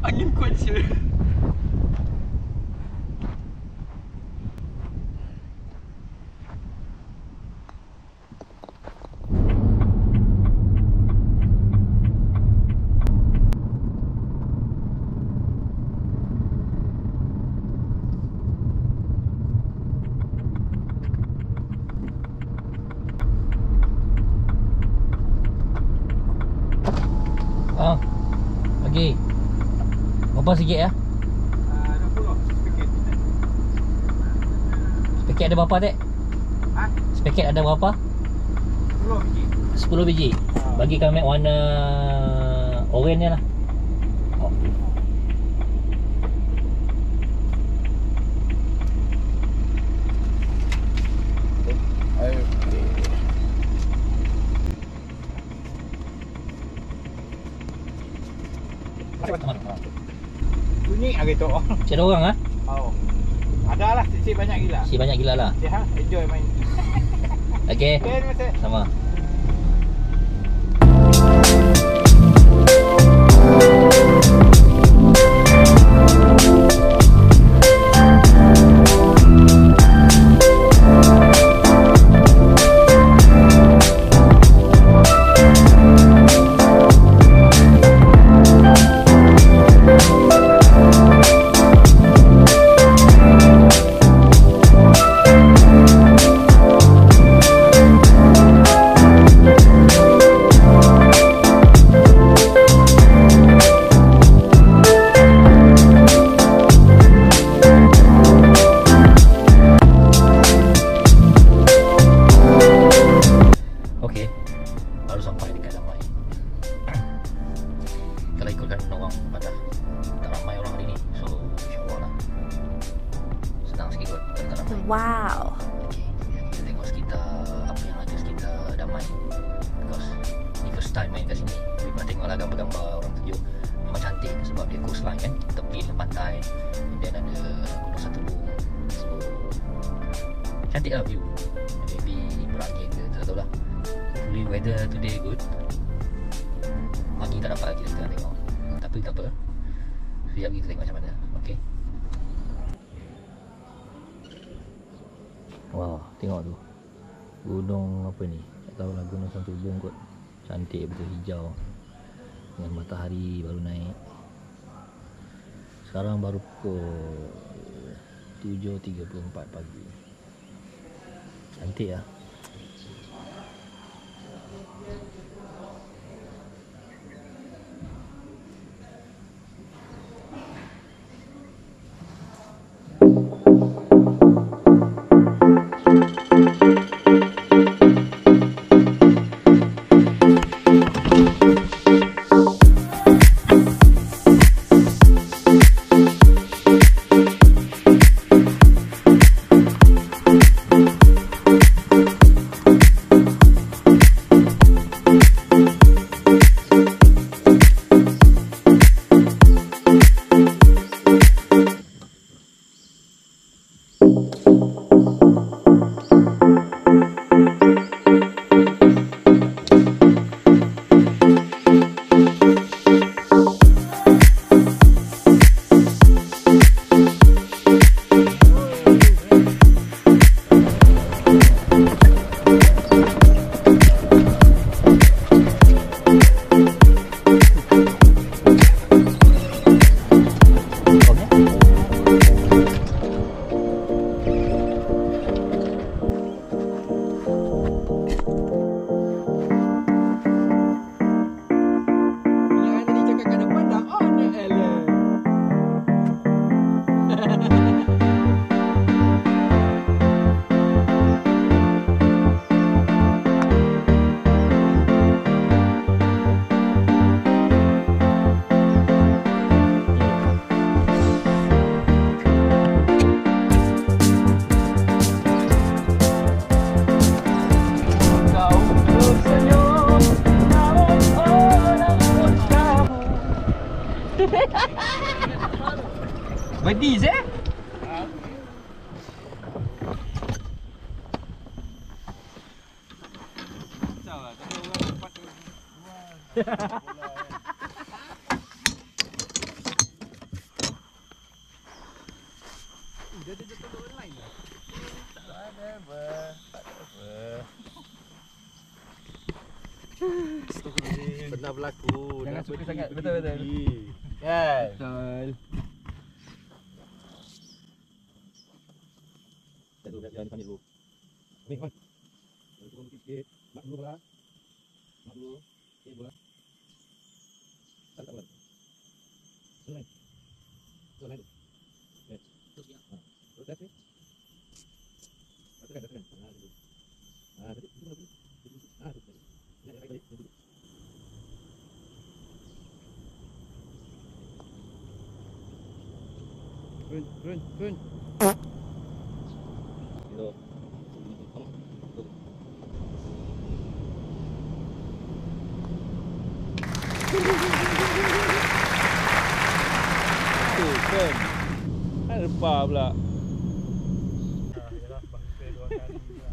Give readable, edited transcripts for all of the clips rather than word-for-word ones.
Angin kuat je. Okey. Berapa sikit ya? 20 paket. Sepaket ada berapa, Dek? Ha? Sepaket ada berapa? 10 biji. 10 biji. Bagi kami warna oranye lah. Oh. Bunyi hari tu. Cik ada orang ah? Oh. Ada lah, si banyak gila. Si banyak gila lah. Ya, enjoy main. Okey. Okay, terima kasih. Sama. Baru sampai dekat Damai. Kalau ikutkan orang pada tak ramai orang hari ni, so insyaAllah lah senang sikit kot kalau tak ramai. Wow. Okay, kita tengok sekitar apa yang ada sekitar Damai, because ni first time main kat sini. Tapi pernah tengok lah gambar-gambar orang tunjuk, memang cantik sebab dia coastline kan, tepi dengan pantai, dan ada Gunung Satulung, so cantik lah view. Maybe berangin ke, tak tahu lah. Hopefully weather today good. Pagi tak dapat lagi kita tengah tengok. Tapi tak apa. Sekejap kita tengok macam mana. Okay. Wah, tengok tu. Gunung apa ni? Tak tahu lah, Gunung Santubong kot. Cantik betul, hijau. Dengan matahari baru naik. Sekarang baru pukul 7.34 pagi. Cantik lah. Badis eh? Salah, tapi orang dapat Dia ada jatuh online lah. Pernah berlaku. Jangan dah suka berdiri, sangat. berdiri. Betul. Kan? Betul. Jatuh dah jangan dulu. Ambil kan. Turun sikit. Mak dulu bola. Mak dulu. Okey bola. Tak bola. Sunai. Sunai. Okey. Terus ya. Terus dah. Tekan. Dulu. Tadi itu lagi. Itu. Ya, baik. Run. Itu. Tu kan. Ada bar pula. Yalah, bangsa 2 kali juga.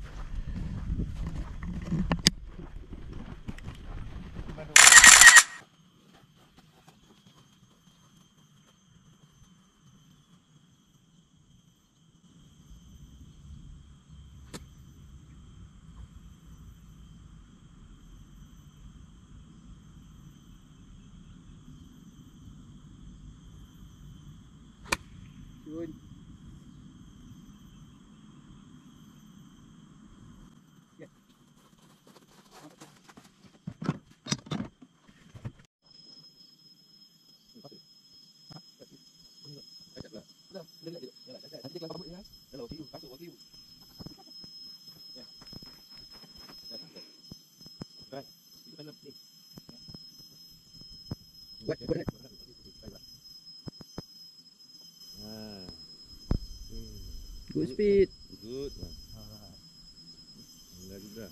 Cun. Good speed. Good. Alhamdulillah juga.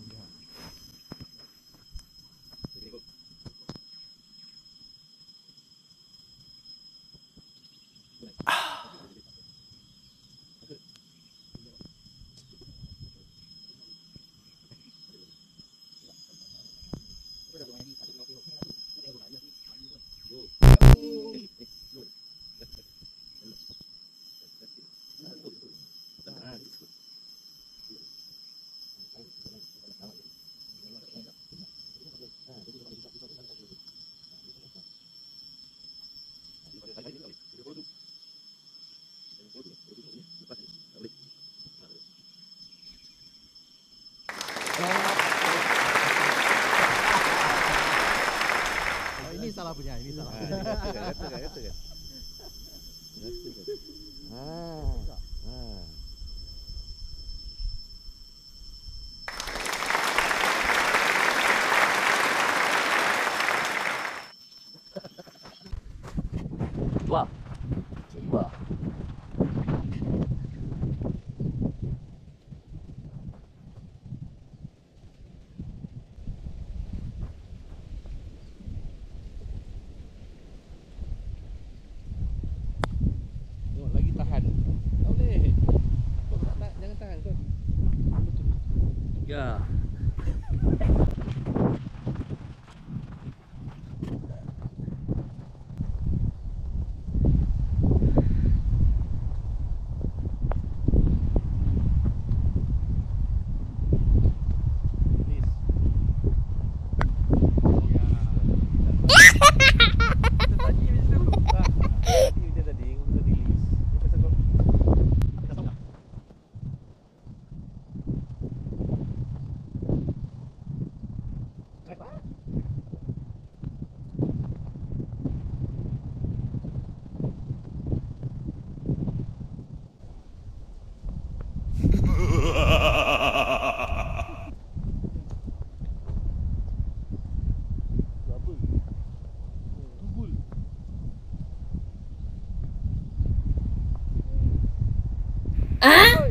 Ini salah punya, ini salah. Katakan. Wah. Wah. Tengok lagi tahan. Tak boleh. Kau tak jangan tahan kau. Ya. Apa?